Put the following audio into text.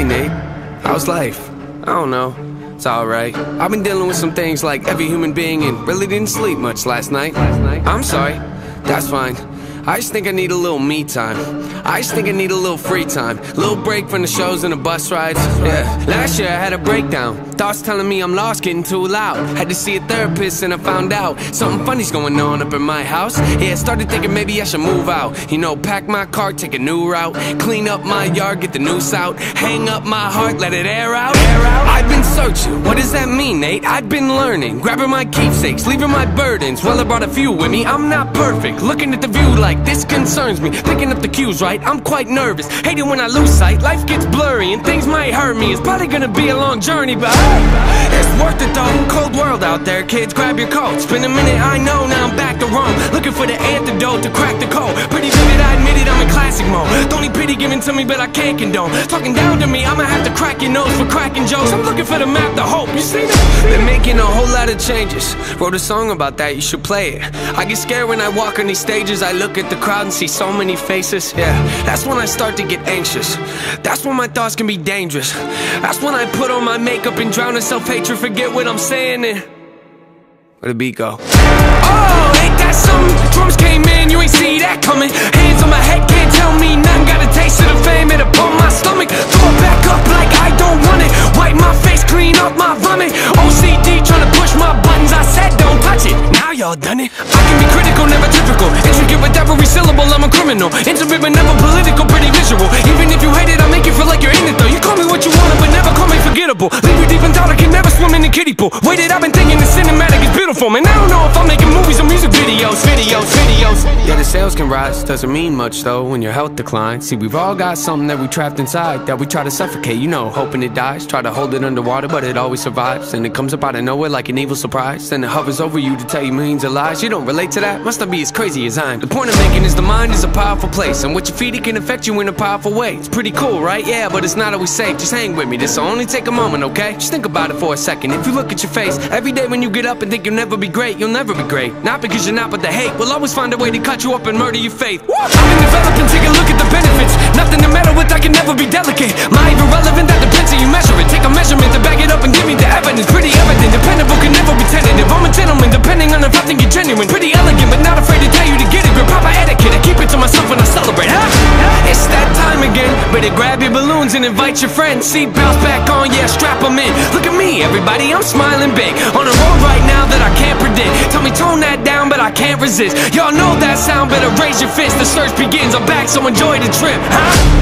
Hey Nate, how's life? I don't know, it's alright. I've been dealing with some things like every human being and really didn't sleep much last night. I'm sorry, that's fine. I just think I need a little me time. I just think I need a little free time. Little break from the shows and the bus rides. Yeah. Last year I had a breakdown. Thoughts telling me I'm lost, getting too loud. Had to see a therapist and I found out something funny's going on up in my house. Yeah, started thinking maybe I should move out. You know, pack my car, take a new route. Clean up my yard, get the noose out. Hang up my heart, let it air out. I've been searching, what does that mean, Nate? I've been learning, grabbing my keepsakes, leaving my burdens. Well, I brought a few with me, I'm not perfect. Looking at the view like this concerns me. Picking up the cues right, I'm quite nervous. Hate it when I lose sight, life gets blurry and things might hurt me. It's probably gonna be a long journey, but hey, it's worth it though. Cold world out there, kids, grab your coats. Been a minute, I know, now I'm back to Rome. Looking for the antidote to crack the code. Pretty vivid, I admit it, I'm in classic mode. Don't need pity given to me, but I can't condone. Talking down to me, I'ma have to crack your nose for cracking jokes. I'm looking for the map, the hope, you see that? Been making a whole lot of changes. Wrote a song about that, you should play it. I get scared when I walk on these stages. I look at the crowd and see so many faces. Yeah, that's when I start to get anxious. That's when my thoughts can be dangerous. That's when I put on my makeup and drown in self-hatred. Forget what I'm saying and where the beat go? Oh, ain't that something? Drums came in, you ain't see that coming. Hands on my head, can't tell me nothing. Got a taste of the fame, it upon my stomach. Throw it back up like I don't want it. Wipe my face, clean up my vomit. OCD trying to push my buttons. I said don't touch it, now y'all done it. I can be critical, never typical. Intricate with every syllable, I'm a criminal. Intimate but never political, pretty visual. Even if you hate it, I make you feel like you're in it though. You call me what you want, but never call me forgettable. Leave you deep in thought, I can never swim in the kiddie pool. Waited, I've been thinking the cinematic is beautiful. Man, I don't know if I'm making movies or music videos. Yeah, the sales can rise, doesn't mean much though when your health declines. See, we've all got something that we trapped inside that we try to suffocate, you know, hoping it dies. Try to hold it underwater, but it always survives. And it comes up out of nowhere like an evil surprise. Then it hovers over you to tell you millions of lies. You don't relate to that? Must not be as crazy as I am. The point I'm making is the mind is a powerful place, and what you feed it can affect you in a powerful way. It's pretty cool, right? Yeah, but it's not always safe. Just hang with me, this'll only take a moment, okay? Just think about it for a second. If you look at your face every day when you get up and think you'll never be great, you'll never be great. Not because you're not, but the hate will always find a way to cut you up and murder your faith. I've been developing, take a look at the benefits. Nothing to meddle with, I can never be delicate. My even relevant, that depends how you measure it. Take a measurement to back it up and give me the evidence. Pretty evident, dependable, can never be tentative. I'm a gentleman, depending on if I think you're genuine. Pretty elegant, but not afraid to tell you to get it. Grip proper etiquette, I keep it to myself when I celebrate. It's that time again, better grab your balloons and invite your friends. Seat belts back on, yeah, strap them in. Look at me, everybody, I'm smiling big. On a road right now that I can't predict. Tell me tone that down, but I can't resist. Y'all know that sound, better raise your fist. The search begins, I'm back, so enjoy the trip, huh?